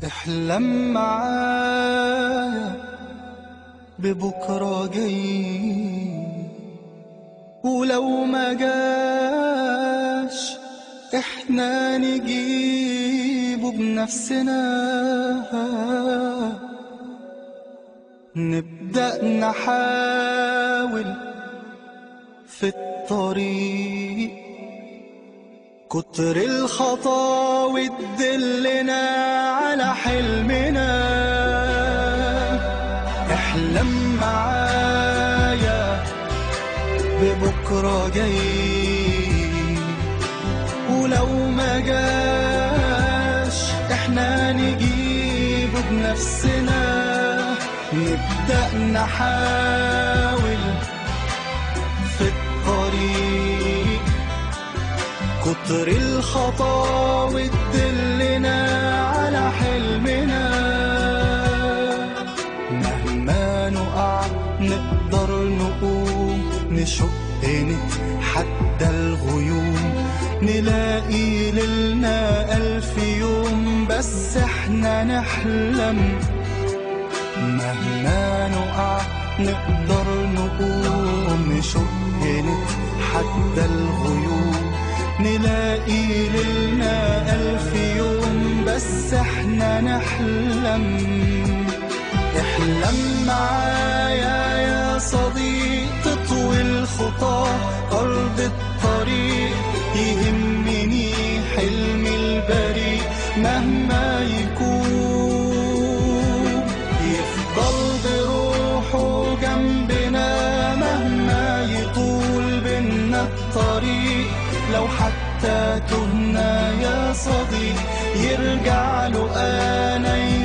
احلم معايا ببكرة جاي، ولو ما جاش احنا نجيبه بنفسنا. نبدأ نحاول في الطريق، كتر الخطاوي تدلنا على حلمنا. احلم معايا ببكرة جاي، ولو ما جاش احنا نجيبه بنفسنا. نبدأ نحاول في الطريق، كتر الخطاوي تدلنا على حلمنا. مهما نقع نقدر نقوم، نشق نتحدى الغيوم، نلاقي ليلنا 1000 يوم بس احنا نحلم. مهما نقع نقدر نقوم، نشق نتحدى الغيوم، نلاقي ليلنا 1000 يوم بس احنا نحلم. احلم معايا يا صديق، تطوي الخطى أرض الطريق. يهمني حلمي البريء مهما يكون، يفضل بروحه جنبنا مهما يطول بينا الطريق. لو حتى تهنا يا صديق يرجع له أنا